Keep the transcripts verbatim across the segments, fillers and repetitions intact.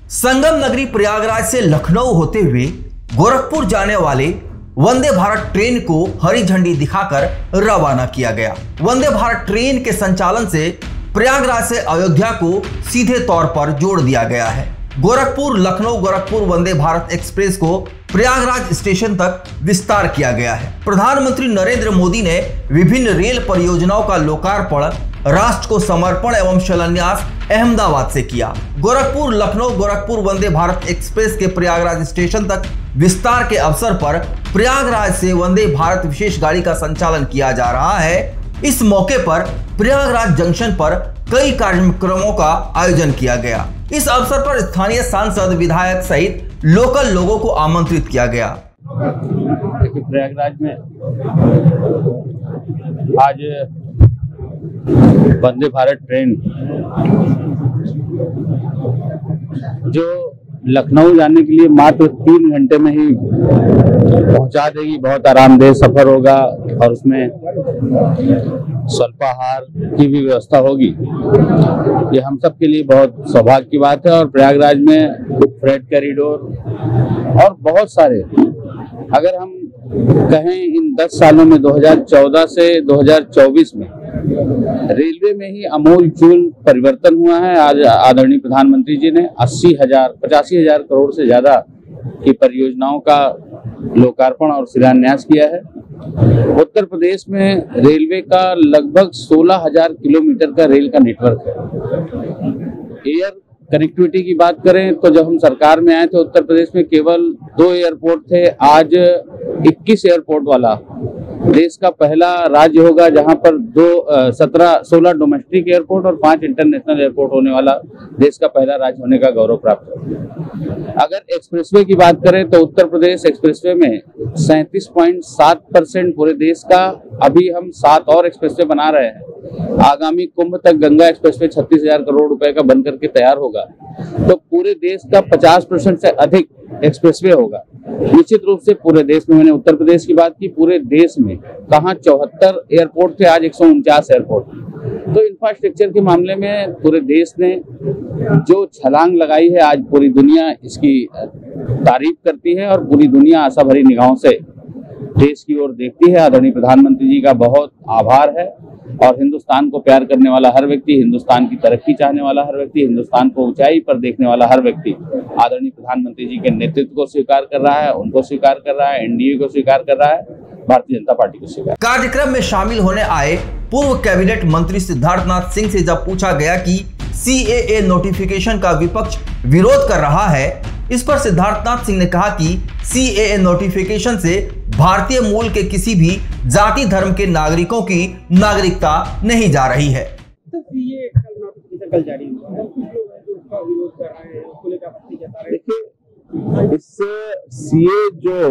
संगम नगरी प्रयागराज से लखनऊ होते हुए गोरखपुर जाने वाले वंदे भारत ट्रेन को हरी झंडी दिखाकर रवाना किया गया। वंदे भारत ट्रेन के संचालन से प्रयागराज से अयोध्या को सीधे तौर पर जोड़ दिया गया है। गोरखपुर लखनऊ गोरखपुर वंदे भारत एक्सप्रेस को प्रयागराज स्टेशन तक विस्तार किया गया है। प्रधानमंत्री नरेंद्र मोदी ने विभिन्न रेल परियोजनाओं का लोकार्पण, राष्ट्र को समर्पण एवं शिलान्यास अहमदाबाद से किया। गोरखपुर लखनऊ गोरखपुर वंदे भारत एक्सप्रेस के प्रयागराज स्टेशन तक विस्तार के अवसर पर प्रयागराज से वंदे भारत विशेष गाड़ी का संचालन किया जा रहा है। इस मौके पर प्रयागराज जंक्शन पर कई कार्यक्रमों का आयोजन किया गया। इस अवसर पर स्थानीय सांसद, विधायक सहित लोकल लोगों को आमंत्रित किया गया। प्रयागराज में आज वंदे भारत ट्रेन जो लखनऊ जाने के लिए मात्र तीन घंटे में ही पहुंचा देगी, बहुत आरामदेह सफर होगा और उसमें स्वल्पाहार की भी व्यवस्था होगी। ये हम सब के लिए बहुत सौभाग्य की बात है। और प्रयागराज में फ्रेट कॉरिडोर और बहुत सारे, अगर हम कहें इन दस सालों में दो हज़ार चौदह से दो हज़ार चौबीस में रेलवे में ही अमूलचूल परिवर्तन हुआ है। आज आदरणीय प्रधानमंत्री जी ने अस्सी हजार पचासी हजार करोड़ से ज्यादा की परियोजनाओं का लोकार्पण और शिलान्यास किया है। उत्तर प्रदेश में रेलवे का लगभग सोलह हजार किलोमीटर का रेल का नेटवर्क है। एयर कनेक्टिविटी की बात करें तो जब हम सरकार में आए थे उत्तर प्रदेश में केवल दो एयरपोर्ट थे। आज इक्कीस एयरपोर्ट वाला देश का पहला राज्य होगा जहां पर दो सत्रह सोलह डोमेस्टिक एयरपोर्ट और पांच इंटरनेशनल एयरपोर्ट होने वाला देश का पहला राज्य होने का गौरव प्राप्त है। अगर एक्सप्रेसवे की बात करें तो उत्तर प्रदेश एक्सप्रेसवे में सैंतीस पॉइंट सात परसेंट पूरे देश का, अभी हम सात और एक्सप्रेसवे बना रहे हैं। आगामी कुंभ तक गंगा एक्सप्रेसवे छत्तीस हजार करोड़ रुपए का बनकर के तैयार होगा, तो पूरे देश का पचास परसेंट से अधिक एक्सप्रेसवे होगा। निश्चित रूप से पूरे देश में, मैंने उत्तर प्रदेश की बात की, पूरे देश में कहाँ चौहत्तर एयरपोर्ट थे, आज एक सौ उनचास एयरपोर्ट। तो इंफ्रास्ट्रक्चर के मामले में पूरे देश ने जो छलांग लगाई है, आज पूरी दुनिया इसकी तारीफ करती है और पूरी दुनिया आशा भरी निगाहों से देश की ओर देखती है। आदरणीय प्रधानमंत्री जी का बहुत आभार है। और हिंदुस्तान को प्यार करने वाला हर व्यक्ति, हिंदुस्तान की तरक्की चाहने वाला हर व्यक्ति, हिंदुस्तान को ऊंचाई पर देखने वाला हर व्यक्ति आदरणीय प्रधानमंत्री जी के नेतृत्व को स्वीकार कर रहा है, उनको स्वीकार कर रहा है, एनडीए को स्वीकार कर रहा है, भारतीय जनता पार्टी को स्वीकार। कार्यक्रम में शामिल होने आए पूर्व कैबिनेट मंत्री सिद्धार्थनाथ सिंह से जब पूछा गया कि सीएए नोटिफिकेशन का विपक्ष विरोध कर रहा है, इस पर सिद्धार्थनाथ सिंह ने कहा कि सीएए नोटिफिकेशन से भारतीय मूल के किसी भी जाति धर्म के नागरिकों की नागरिकता नहीं जा रही है। तो सीएए कल नोटिफिकेशन कल जारी हुआ है, कुछ लोग हैं जो उसका विरोध कर रहे हैं, उसको लेकर आपत्ति जता रहे हैं। देखिए, इससे सीए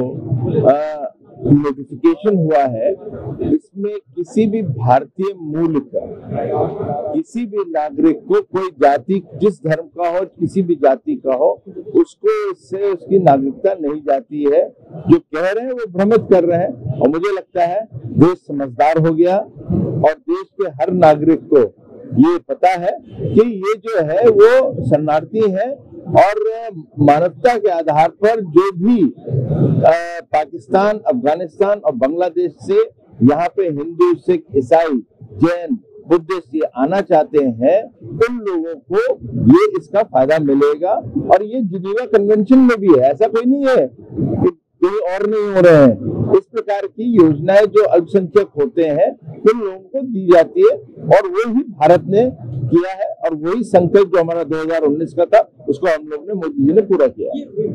जो नोटिफिकेशन हुआ है, इसमें किसी भी भारतीय मूल का किसी भी नागरिक को, कोई जाति जिस धर्म का हो, किसी भी जाति का हो, उसको इससे उसकी नागरिकता नहीं जाती है। जो कह रहे हैं वो भ्रमित कर रहे हैं। और मुझे लगता है देश समझदार हो गया और देश के हर नागरिक को ये पता है कि ये जो है वो शरणार्थी है और मानवता के आधार पर जो भी आ, पाकिस्तान, अफगानिस्तान और बांग्लादेश से यहाँ पे हिंदू, सिख, ईसाई, जैन, बुद्धिस्ट ये आना चाहते हैं, उन लोगों को ये इसका फायदा मिलेगा। और ये जिनेवा कन्वेंशन में भी है, ऐसा कोई नहीं है कि कोई और नहीं हो रहे हैं। इस प्रकार की योजनाएं जो अल्पसंख्यक होते हैं उन लोगों को दी जाती है और वो ही भारत ने किया है और वही संकल्प जो हमारा दो हज़ार उन्नीस का था उसको हम लोग ने, मोदी जी ने पूरा किया।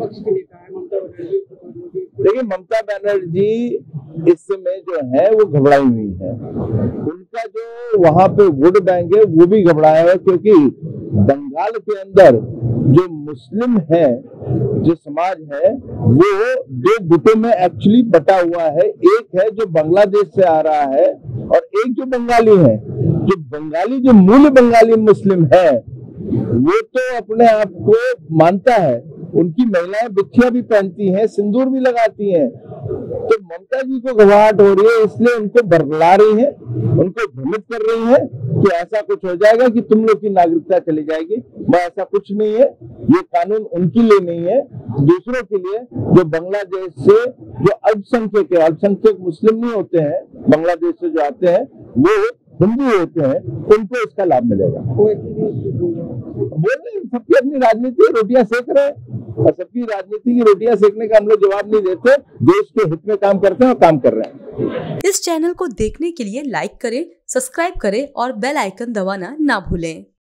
देखिए, ममता बनर्जी इस समय जो है वो घबराई हुई है। उनका जो वहां पे वोट बैंक है वो भी घबराया है, क्योंकि बंगाल के अंदर जो मुस्लिम है, जो समाज है, वो दो गुटों में एक्चुअली बटा हुआ है। एक है जो बांग्लादेश से आ रहा है और एक जो बंगाली है। जो बंगाली, जो मूल बंगाली मुस्लिम है, वो तो अपने आप को मानता है। उनकी महिलाएं बिछिया भी पहनती हैं, सिंदूर भी लगाती हैं। तो ममता जी को घबराहट हो रही है, इसलिए उनको बरगला रही है, उनको भ्रमित कर रही है कि ऐसा कुछ हो जाएगा कि तुम लोग की नागरिकता चली जाएगी। वह ऐसा कुछ नहीं है। ये कानून उनके लिए नहीं है, दूसरों के लिए, जो बांग्लादेश से जो अल्पसंख्यक है, अल्पसंख्यक मुस्लिम नहीं होते हैं, बांग्लादेश से जो आते हैं वो हिंदू होते हैं, उनको इसका लाभ मिलेगा। बोल रहे सबकी अपनी राजनीति है, रोटियां सेक रहे हैं, और सबकी राजनीति की रोटियां सेकने का हम लोग जवाब नहीं देते। देश के हित में काम करते हैं और काम कर रहे हैं। इस चैनल को देखने के लिए लाइक करें, सब्सक्राइब करें और बेल आइकन दबाना ना भूलें।